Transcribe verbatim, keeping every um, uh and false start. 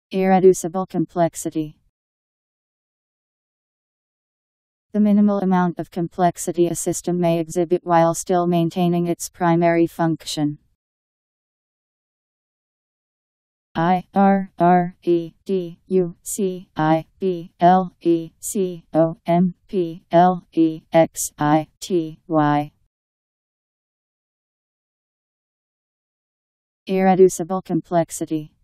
Irreducible complexity. The minimal amount of complexity a system may exhibit while still maintaining its primary function. I R R E D U C I B L E C O M P L E X I T Y. Irreducible complexity.